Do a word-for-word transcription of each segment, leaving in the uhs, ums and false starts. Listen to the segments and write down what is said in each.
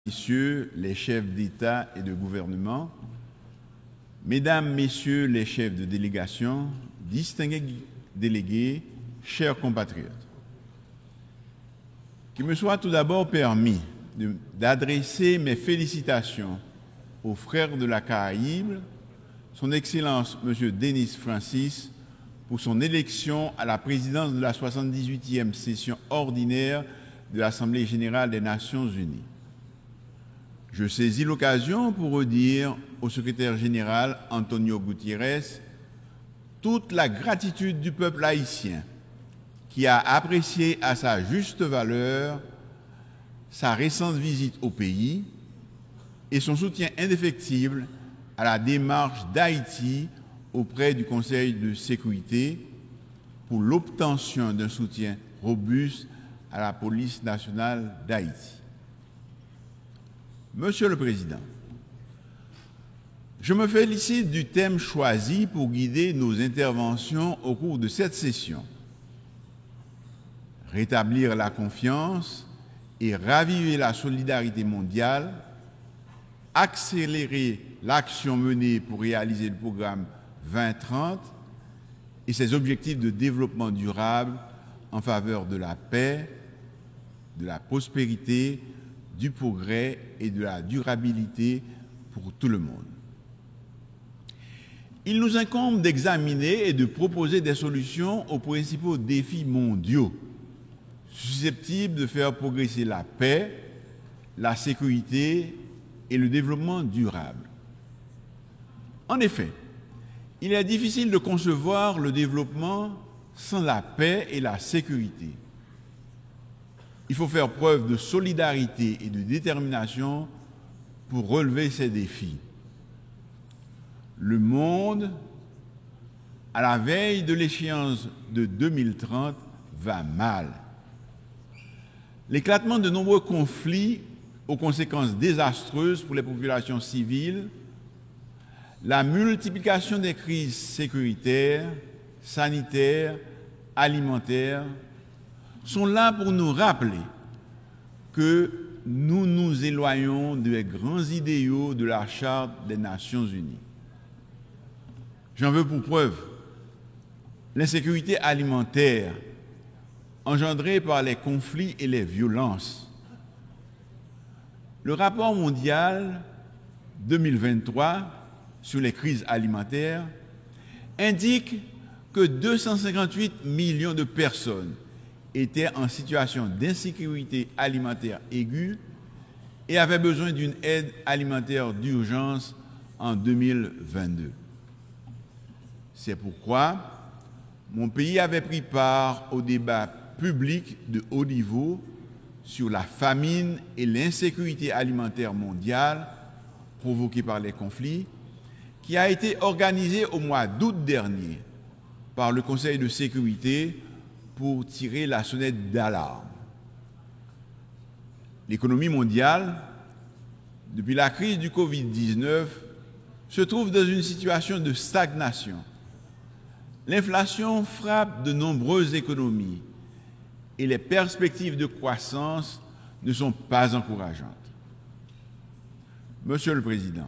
Messieurs les chefs d'État et de gouvernement, Mesdames, Messieurs les chefs de délégation, distingués délégués, chers compatriotes, qu'il me soit tout d'abord permis d'adresser mes félicitations aux frères de la Caraïbe, son Excellence M. Denis Francis, pour son élection à la présidence de la soixante-dix-huitième session ordinaire de l'Assemblée générale des Nations unies. Je saisis l'occasion pour redire au secrétaire général Antonio Gutiérrez toute la gratitude du peuple haïtien qui a apprécié à sa juste valeur sa récente visite au pays et son soutien indéfectible à la démarche d'Haïti auprès du Conseil de sécurité pour l'obtention d'un soutien robuste à la police nationale d'Haïti. Monsieur le Président, je me félicite du thème choisi pour guider nos interventions au cours de cette session. Rétablir la confiance et raviver la solidarité mondiale, accélérer l'action menée pour réaliser le programme vingt trente et ses objectifs de développement durable en faveur de la paix, de la prospérité, du progrès et de la durabilité pour tout le monde. Il nous incombe d'examiner et de proposer des solutions aux principaux défis mondiaux susceptibles de faire progresser la paix, la sécurité et le développement durable. En effet, il est difficile de concevoir le développement sans la paix et la sécurité. Il faut faire preuve de solidarité et de détermination pour relever ces défis. Le monde, à la veille de l'échéance de deux mille trente, va mal. L'éclatement de nombreux conflits aux conséquences désastreuses pour les populations civiles, la multiplication des crises sécuritaires, sanitaires, alimentaires, sont là pour nous rappeler que nous nous éloignons des grands idéaux de la Charte des Nations unies. J'en veux pour preuve l'insécurité alimentaire engendrée par les conflits et les violences. Le rapport mondial deux mille vingt-trois sur les crises alimentaires indique que deux cent cinquante-huit millions de personnes étaient en situation d'insécurité alimentaire aiguë et avaient besoin d'une aide alimentaire d'urgence en deux mille vingt-deux. C'est pourquoi mon pays avait pris part au débat public de haut niveau sur la famine et l'insécurité alimentaire mondiale provoquée par les conflits, qui a été organisé au mois d'août dernier par le Conseil de sécurité pour tirer la sonnette d'alarme. L'économie mondiale, depuis la crise du covid dix-neuf, se trouve dans une situation de stagnation. L'inflation frappe de nombreuses économies et les perspectives de croissance ne sont pas encourageantes. Monsieur le Président,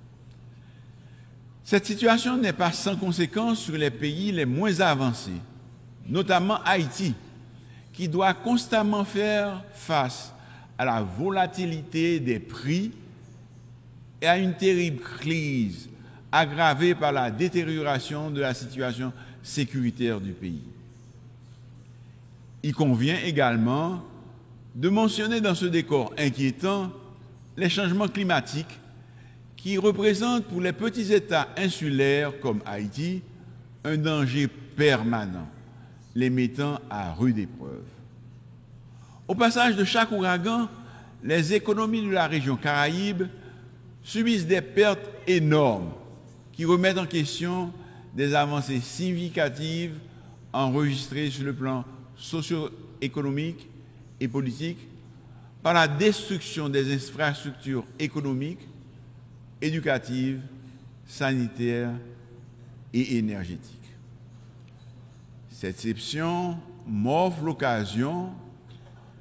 cette situation n'est pas sans conséquence sur les pays les moins avancés, notamment Haïti, qui doit constamment faire face à la volatilité des prix et à une terrible crise aggravée par la détérioration de la situation sécuritaire du pays. Il convient également de mentionner dans ce décor inquiétant les changements climatiques qui représentent pour les petits États insulaires comme Haïti un danger permanent, les mettant à rude épreuve. Au passage de chaque ouragan, les économies de la région Caraïbe subissent des pertes énormes qui remettent en question des avancées significatives enregistrées sur le plan socio-économique et politique par la destruction des infrastructures économiques, éducatives, sanitaires et énergétiques. Cette exception m'offre l'occasion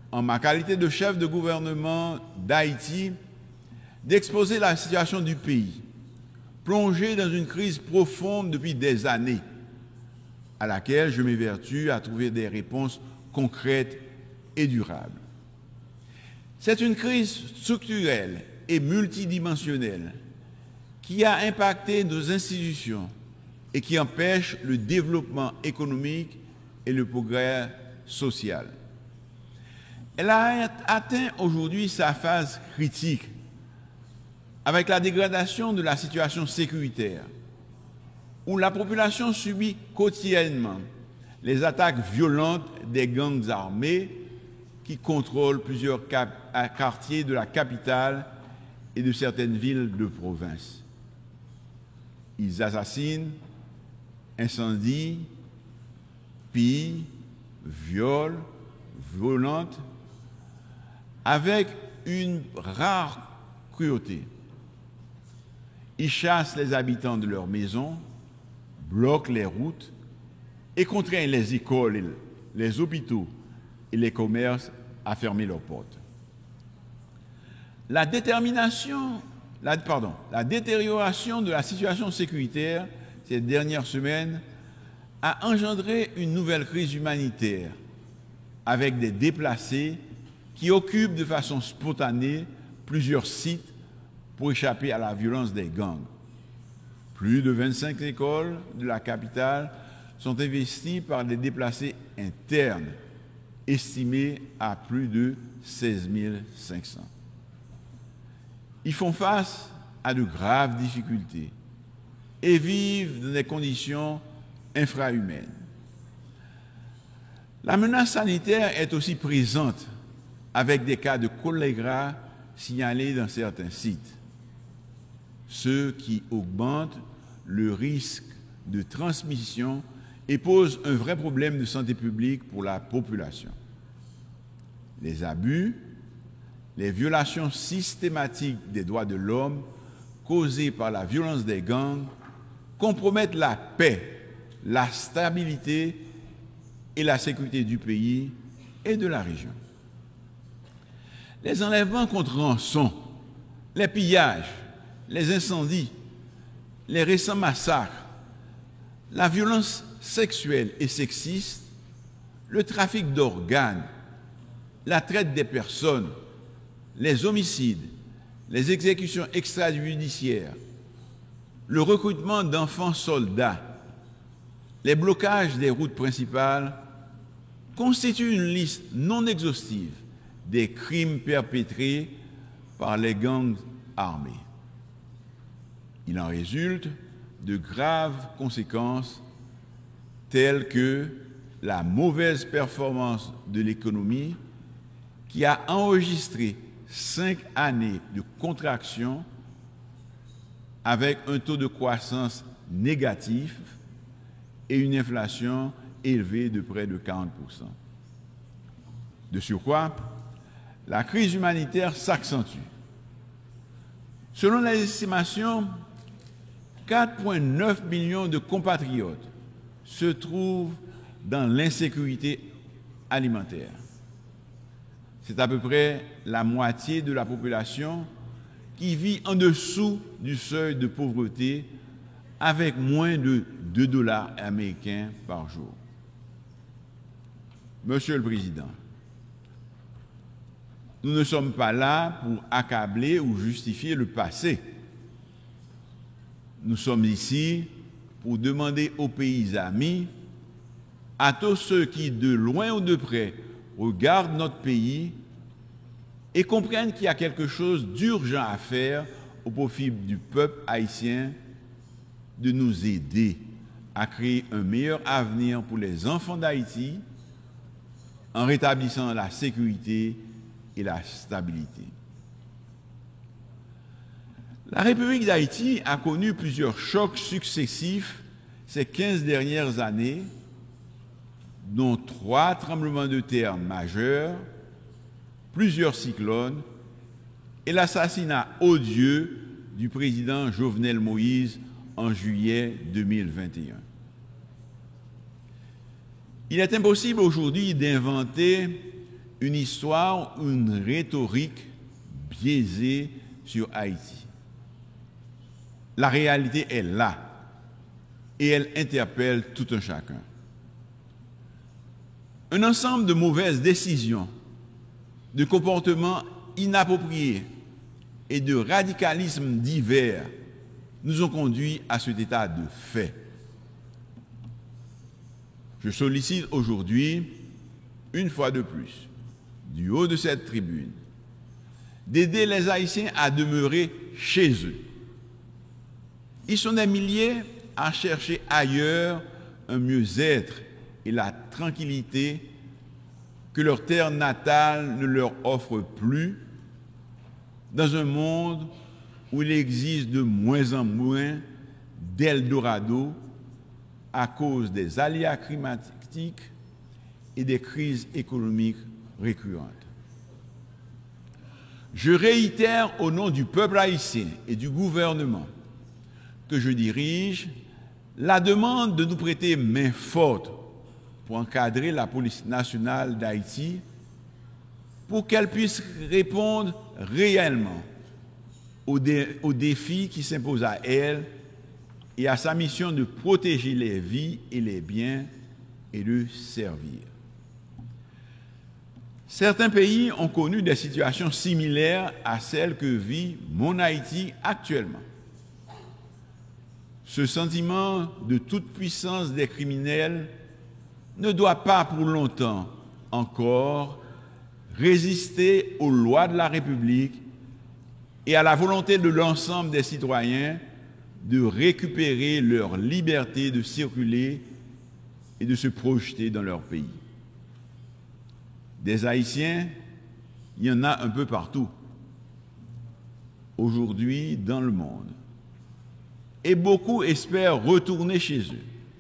en ma qualité de chef de gouvernement d'Haïti, d'exposer la situation du pays, plongé dans une crise profonde depuis des années, à laquelle je m'évertue à trouver des réponses concrètes et durables. C'est une crise structurelle et multidimensionnelle qui a impacté nos institutions et qui empêche le développement économique et le progrès social. Elle a atteint aujourd'hui sa phase critique avec la dégradation de la situation sécuritaire, où la population subit quotidiennement les attaques violentes des gangs armés qui contrôlent plusieurs quartiers de la capitale et de certaines villes de province. Ils assassinent, incendient, pillent, violent, violentent, avec une rare cruauté. Ils chassent les habitants de leurs maisons, bloquent les routes et contraignent les écoles, les hôpitaux et les commerces à fermer leurs portes. La détermination, la, pardon, la détérioration de la situation sécuritaire ces dernières semaines a engendré une nouvelle crise humanitaire avec des déplacés qui occupent de façon spontanée plusieurs sites pour échapper à la violence des gangs. Plus de vingt-cinq écoles de la capitale sont investies par des déplacés internes, estimés à plus de seize mille cinq cents. Ils font face à de graves difficultés et vivent dans des conditions infrahumaines. La menace sanitaire est aussi présente avec des cas de choléra signalés dans certains sites, ce qui augmente le risque de transmission et pose un vrai problème de santé publique pour la population. Les abus, les violations systématiques des droits de l'homme causées par la violence des gangs compromettent la paix, la stabilité et la sécurité du pays et de la région. Les enlèvements contre rançon, les pillages, les incendies, les récents massacres, la violence sexuelle et sexiste, le trafic d'organes, la traite des personnes, les homicides, les exécutions extrajudiciaires, le recrutement d'enfants soldats, les blocages des routes principales constituent une liste non exhaustive des crimes perpétrés par les gangs armés. Il en résulte de graves conséquences telles que la mauvaise performance de l'économie qui a enregistré cinq années de contraction avec un taux de croissance négatif et une inflation élevée de près de quarante pour cent. De surcroît, la crise humanitaire s'accentue. Selon les estimations, quatre virgule neuf millions de compatriotes se trouvent dans l'insécurité alimentaire. C'est à peu près la moitié de la population qui vit en dessous du seuil de pauvreté avec moins de deux dollars américains par jour. Monsieur le Président, nous ne sommes pas là pour accabler ou justifier le passé. Nous sommes ici pour demander aux pays amis, à tous ceux qui, de loin ou de près, regardent notre pays et comprennent qu'il y a quelque chose d'urgent à faire au profit du peuple haïtien, de nous aider à créer un meilleur avenir pour les enfants d'Haïti en rétablissant la sécurité et la stabilité. La République d'Haïti a connu plusieurs chocs successifs ces quinze dernières années, dont trois tremblements de terre majeurs, plusieurs cyclones et l'assassinat odieux du président Jovenel Moïse en juillet deux mille vingt et un. Il est impossible aujourd'hui d'inventer une histoire ou une rhétorique biaisée sur Haïti. La réalité est là et elle interpelle tout un chacun. Un ensemble de mauvaises décisions, de comportements inappropriés et de radicalismes divers nous ont conduits à cet état de fait. Je sollicite aujourd'hui, une fois de plus, du haut de cette tribune, d'aider les Haïtiens à demeurer chez eux. Ils sont des milliers à chercher ailleurs un mieux-être et la tranquillité que leur terre natale ne leur offre plus, dans un monde où il existe de moins en moins d'Eldorado à cause des aléas climatiques et des crises économiques récurrentes. Je réitère au nom du peuple haïtien et du gouvernement que je dirige la demande de nous prêter main forte pour encadrer la police nationale d'Haïti pour qu'elle puisse répondre réellement aux, dé aux défis qui s'imposent à elle et à sa mission de protéger les vies et les biens et de servir. Certains pays ont connu des situations similaires à celles que vit mon Haïti actuellement. Ce sentiment de toute puissance des criminels ne doit pas pour longtemps encore résister aux lois de la République et à la volonté de l'ensemble des citoyens de récupérer leur liberté de circuler et de se projeter dans leur pays. Des Haïtiens, il y en a un peu partout, aujourd'hui dans le monde. Et beaucoup espèrent retourner chez eux.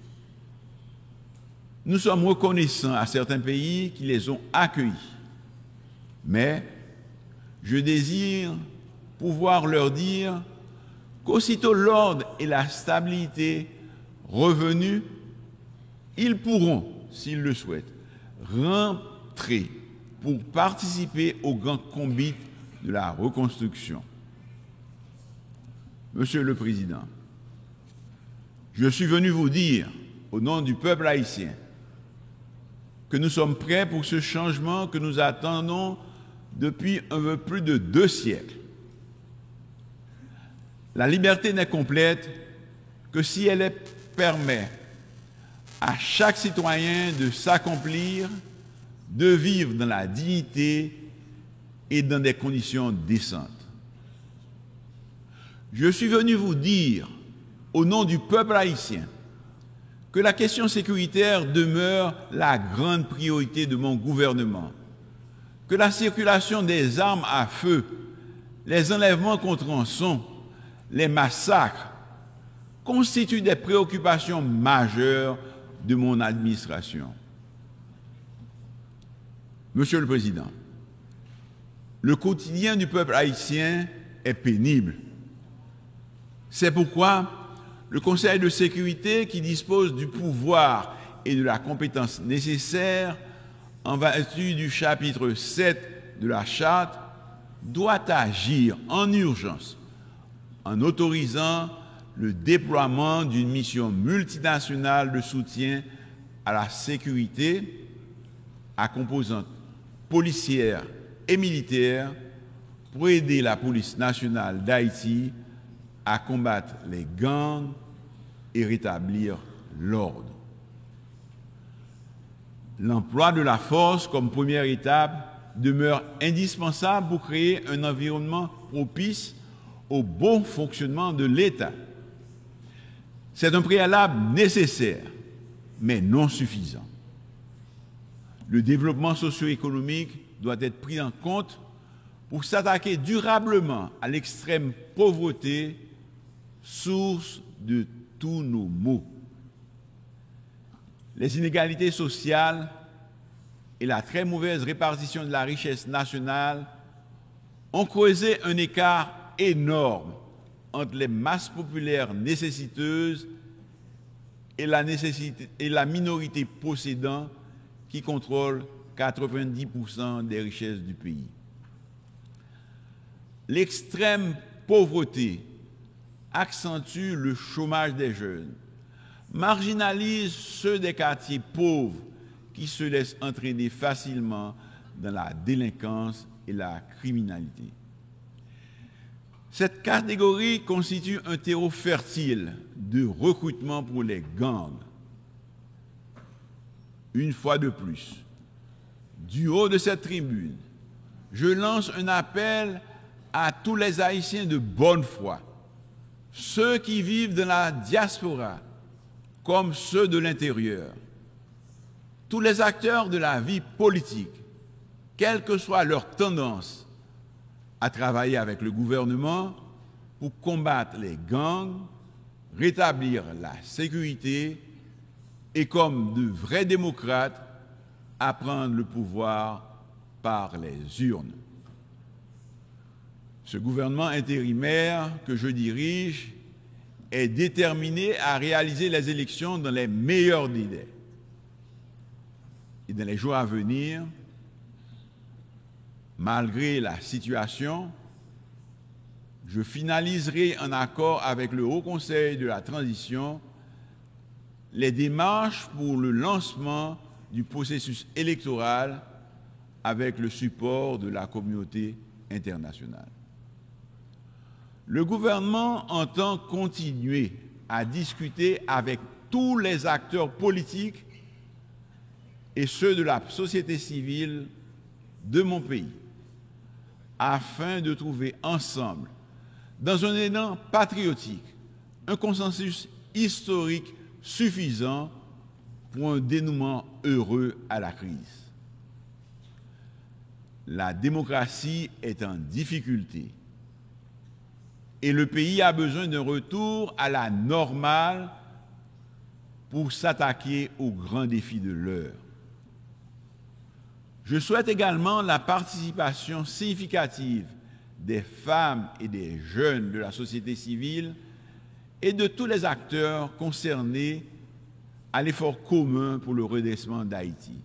Nous sommes reconnaissants à certains pays qui les ont accueillis. Mais je désire pouvoir leur dire qu'aussitôt l'ordre et la stabilité revenus, ils pourront, s'ils le souhaitent, rentrer pour participer au grand combat de la reconstruction. Monsieur le Président, je suis venu vous dire, au nom du peuple haïtien, que nous sommes prêts pour ce changement que nous attendons depuis un peu plus de deux siècles. La liberté n'est complète que si elle permet à chaque citoyen de s'accomplir, de vivre dans la dignité et dans des conditions décentes. Je suis venu vous dire, au nom du peuple haïtien, que la question sécuritaire demeure la grande priorité de mon gouvernement, que la circulation des armes à feu, les enlèvements contre rançon, les massacres constituent des préoccupations majeures de mon administration. Monsieur le Président, le quotidien du peuple haïtien est pénible. C'est pourquoi le Conseil de sécurité, qui dispose du pouvoir et de la compétence nécessaires en vertu du chapitre sept de la Charte, doit agir en urgence en autorisant le déploiement d'une mission multinationale de soutien à la sécurité à composante policière et militaire pour aider la police nationale d'Haïti à combattre les gangs et rétablir l'ordre. L'emploi de la force comme première étape demeure indispensable pour créer un environnement propice au bon fonctionnement de l'État. C'est un préalable nécessaire, mais non suffisant. Le développement socio-économique doit être pris en compte pour s'attaquer durablement à l'extrême pauvreté, source de tous nos maux. Les inégalités sociales et la très mauvaise répartition de la richesse nationale ont creusé un écart énorme entre les masses populaires nécessiteuses et la, nécessité, et la minorité possédant qui contrôle quatre-vingt-dix pour cent des richesses du pays. L'extrême pauvreté accentue le chômage des jeunes, marginalise ceux des quartiers pauvres qui se laissent entraîner facilement dans la délinquance et la criminalité. Cette catégorie constitue un terreau fertile de recrutement pour les gangs. Une fois de plus, du haut de cette tribune, je lance un appel à tous les Haïtiens de bonne foi, ceux qui vivent dans la diaspora comme ceux de l'intérieur, tous les acteurs de la vie politique, quelle que soit leur tendance, à travailler avec le gouvernement pour combattre les gangs, rétablir la sécurité et, comme de vrais démocrates, à prendre le pouvoir par les urnes. Ce gouvernement intérimaire que je dirige est déterminé à réaliser les élections dans les meilleurs délais. Et dans les jours à venir, malgré la situation, je finaliserai en accord avec le Haut Conseil de la Transition les démarches pour le lancement du processus électoral avec le support de la communauté internationale. Le gouvernement entend continuer à discuter avec tous les acteurs politiques et ceux de la société civile de mon pays, afin de trouver ensemble, dans un élan patriotique, un consensus historique suffisant pour un dénouement heureux à la crise. La démocratie est en difficulté et le pays a besoin d'un retour à la normale pour s'attaquer aux grands défis de l'heure. Je souhaite également la participation significative des femmes et des jeunes de la société civile et de tous les acteurs concernés à l'effort commun pour le redressement d'Haïti.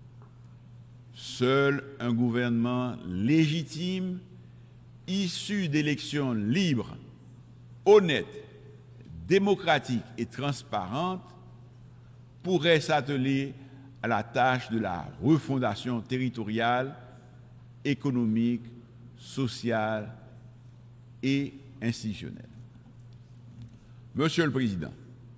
Seul un gouvernement légitime, issu d'élections libres, honnêtes, démocratiques et transparentes, pourrait s'atteler à la tâche de la refondation territoriale, économique, sociale et institutionnelle. Monsieur le Président,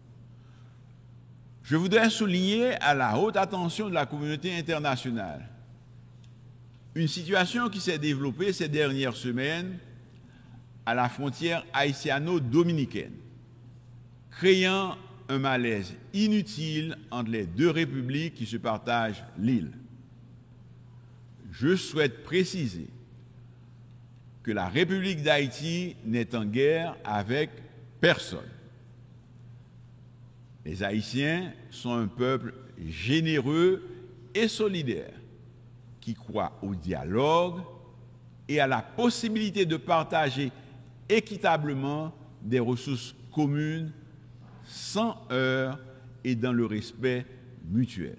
je voudrais souligner à la haute attention de la communauté internationale une situation qui s'est développée ces dernières semaines à la frontière haïtiano-dominicaine, créant un malaise inutile entre les deux républiques qui se partagent l'île. Je souhaite préciser que la République d'Haïti n'est en guerre avec personne. Les Haïtiens sont un peuple généreux et solidaire qui croit au dialogue et à la possibilité de partager équitablement des ressources communes sans heurts et dans le respect mutuel.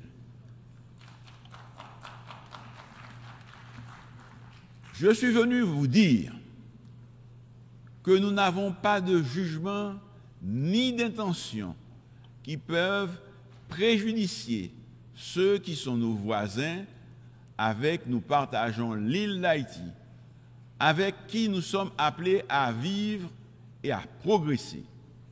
Je suis venu vous dire que nous n'avons pas de jugement ni d'intention qui peuvent préjudicier ceux qui sont nos voisins, avec nous partageons l'île d'Haïti, avec qui nous sommes appelés à vivre et à progresser.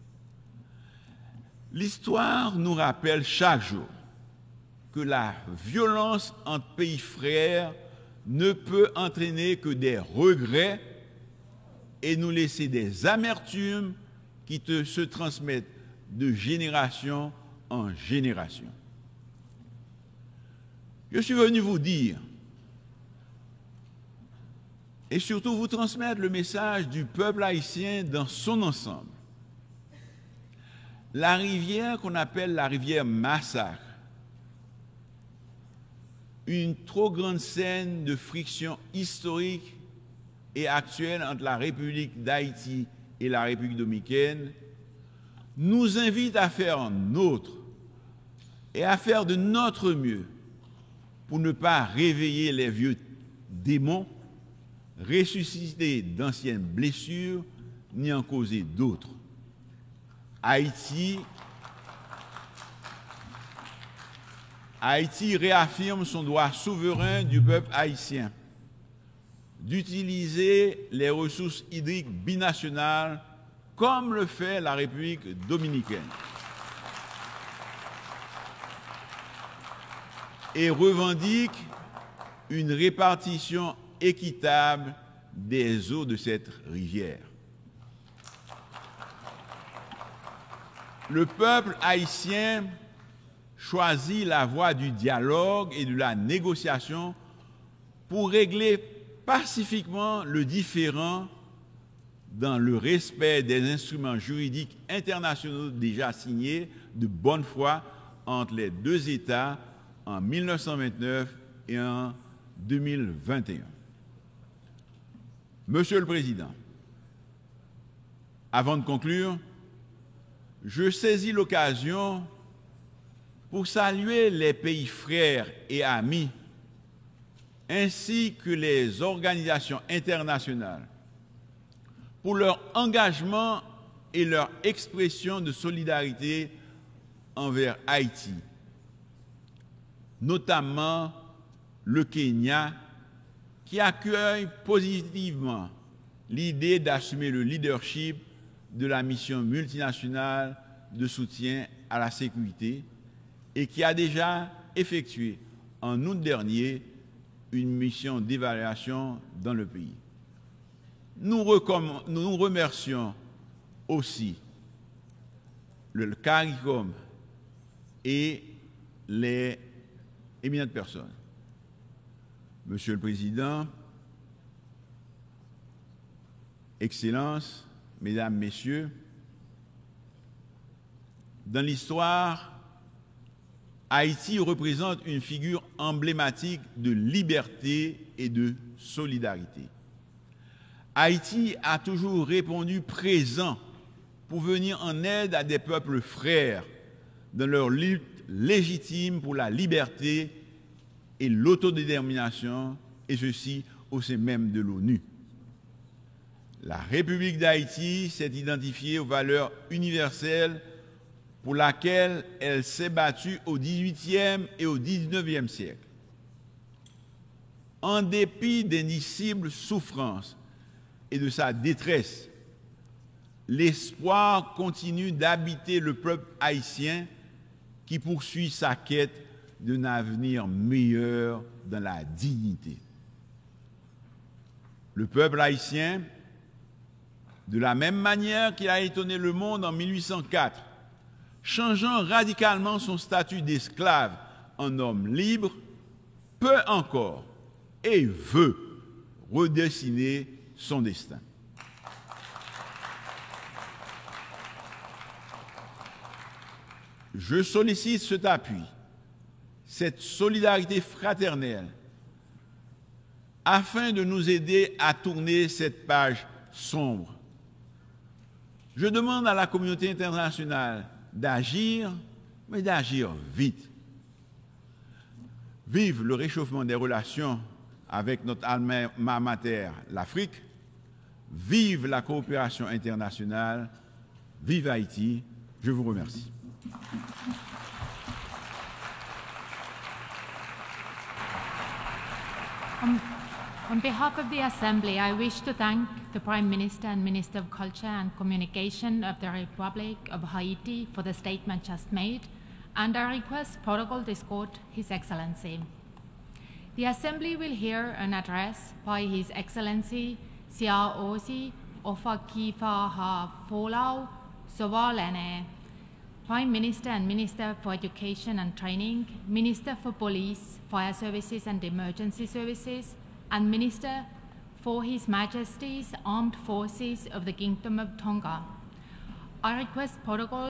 L'histoire nous rappelle chaque jour que la violence entre pays frères ne peut entraîner que des regrets et nous laisser des amertumes qui te, se transmettent de génération en génération. Je suis venu vous dire et surtout vous transmettre le message du peuple haïtien dans son ensemble. La rivière qu'on appelle la rivière Massacre, une trop grande scène de friction historique et actuelle entre la République d'Haïti et la République dominicaine, nous invite à faire nôtre et à faire de notre mieux pour ne pas réveiller les vieux démons, ressusciter d'anciennes blessures, ni en causer d'autres. Haïti, Haïti réaffirme son droit souverain du peuple haïtien d'utiliser les ressources hydriques binationales comme le fait la République dominicaine et revendique une répartition équitable des eaux de cette rivière. Le peuple haïtien choisit la voie du dialogue et de la négociation pour régler pacifiquement le différend dans le respect des instruments juridiques internationaux déjà signés de bonne foi entre les deux États en mille neuf cent vingt-neuf et en deux mille vingt et un. Monsieur le Président, avant de conclure, je saisis l'occasion pour saluer les pays frères et amis ainsi que les organisations internationales pour leur engagement et leur expression de solidarité envers Haïti, notamment le Kenya, qui accueille positivement l'idée d'assumer le leadership de la mission multinationale de soutien à la sécurité et qui a déjà effectué en août dernier une mission d'évaluation dans le pays. Nous, nous remercions aussi le CARICOM et les éminentes personnes. Monsieur le Président, Excellences, Mesdames, Messieurs, dans l'histoire, Haïti représente une figure emblématique de liberté et de solidarité. Haïti a toujours répondu présent pour venir en aide à des peuples frères dans leur lutte légitime pour la liberté et l'autodétermination, et ceci au sein même de l'ONU. La République d'Haïti s'est identifiée aux valeurs universelles pour laquelle elle s'est battue au dix-huitième et au dix-neuvième siècle. En dépit d'indicibles souffrances et de sa détresse, l'espoir continue d'habiter le peuple haïtien qui poursuit sa quête d'un avenir meilleur dans la dignité. Le peuple haïtien, de la même manière qu'il a étonné le monde en mille huit cent quatre, changeant radicalement son statut d'esclave en homme libre, peut encore et veut redessiner son destin. Je sollicite cet appui, cette solidarité fraternelle, afin de nous aider à tourner cette page sombre. Je demande à la communauté internationale d'agir, mais d'agir vite. Vive le réchauffement des relations avec notre alma mater, l'Afrique. Vive la coopération internationale. Vive Haïti. Je vous remercie. Um, on behalf of the Assembly, I wish to thank the Prime Minister and Minister of Culture and Communication of the Republic of Haiti for the statement just made, and I request protocol to escort His Excellency. The Assembly will hear an address by His Excellency Sia Osi Ofakifaha Folau Sowalene, Prime Minister and Minister for Education and Training, Minister for Police, Fire Services and Emergency Services, and Minister for His Majesty's Armed Forces of the Kingdom of Tonga. I request protocol